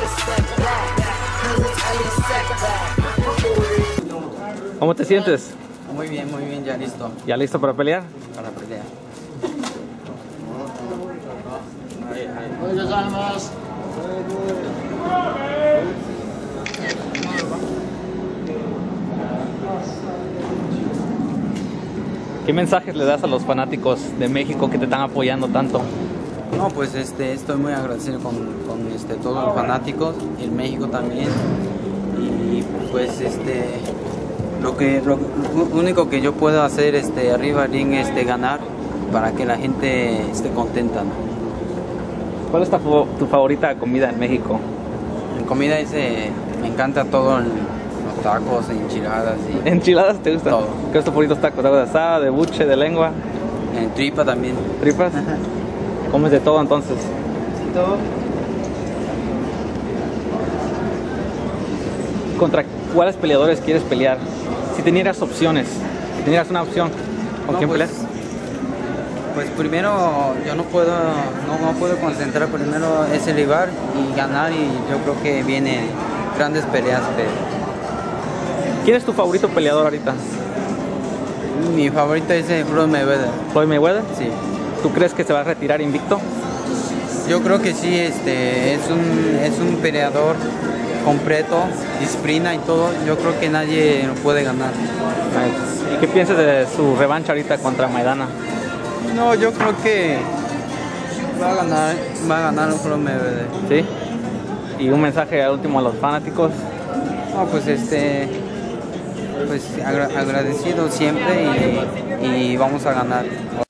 ¿Cómo te sientes? Muy bien, ya listo ¿Ya listo para pelear? para pelear. ¿Qué mensajes le das a los fanáticos de México que te están apoyando tanto? No, pues estoy muy agradecido con todos los fanáticos, en México también. Y pues lo único que yo puedo hacer arriba del ring es ganar para que la gente esté contenta, ¿no? ¿Cuál es tu favorita comida en México? En comida me encanta todo, los tacos, enchiladas y ¿Enchiladas te gustan? todo. ¿Qué es tu favorito tacos? ¿De asada, de buche, de lengua? En tripa también. ¿Tripas? ¿Comes de todo entonces? Todo. ¿Contra cuáles peleadores quieres pelear? Si tenieras opciones, si tenieras una opción, ¿con quién peleas? Pues primero yo no puedo concentrar, primero es elevar y ganar, y yo creo que vienen grandes peleas. ¿Quién es tu favorito peleador ahorita? Mi favorito es Floyd Mayweather. ¿Floyd Mayweather? Sí. ¿Tú crees que se va a retirar invicto? Yo creo que sí, es un peleador completo, disciplina y todo. Yo creo que nadie lo puede ganar. ¿Y qué piensas de su revancha ahorita contra Maidana? No, yo creo que va a ganar Floyd Mayweather. ¿Sí? ¿Y un mensaje al último a los fanáticos? No, pues agradecido siempre y vamos a ganar.